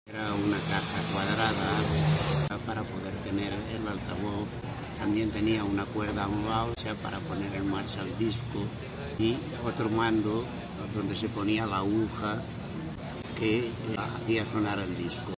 Era una caja cuadrada para poder tener el altavoz. También tenía una cuerda a un lado, o sea, para poner en marcha el disco, y otro mando donde se ponía la aguja que hacía sonar el disco.